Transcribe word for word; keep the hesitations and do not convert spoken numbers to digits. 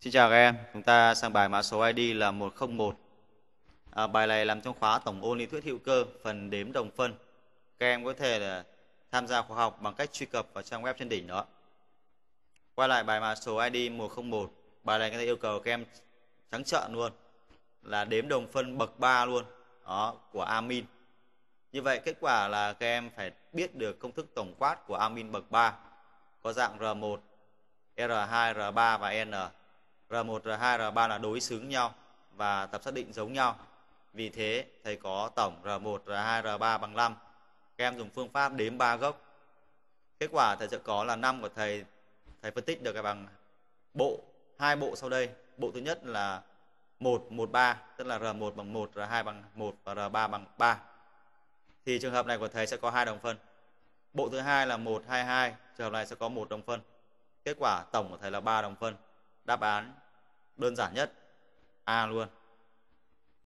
Xin chào các em, chúng ta sang bài mã số i đê là một không một. À, bài này làm trong khóa tổng ôn lý thuyết hữu cơ, phần đếm đồng phân. Các em có thể là tham gia khóa học bằng cách truy cập vào trang web trên đỉnh đó. Quay lại bài mã số i đê một không một, bài này người ta yêu cầu các em trắng trợn luôn, là đếm đồng phân bậc ba luôn, đó, của amin. Như vậy kết quả là các em phải biết được công thức tổng quát của amin bậc ba, có dạng R một, R hai, R ba và N. R một, R hai, R ba là đối xứng nhau và tập xác định giống nhau. Vì thế thầy có tổng R một, R hai, R ba bằng năm. Các em dùng phương pháp đếm ba gốc. Kết quả thầy sẽ có là năm của thầy. Thầy phân tích được cái bằng bộ, hai bộ sau đây. Bộ thứ nhất là một, một, ba, tức là R một bằng một, R hai bằng một và R ba bằng ba. Thì trường hợp này của thầy sẽ có hai đồng phân. Bộ thứ hai là một, hai, hai, trường hợp này sẽ có một đồng phân. Kết quả tổng của thầy là ba đồng phân. Đáp án đơn giản nhất A luôn.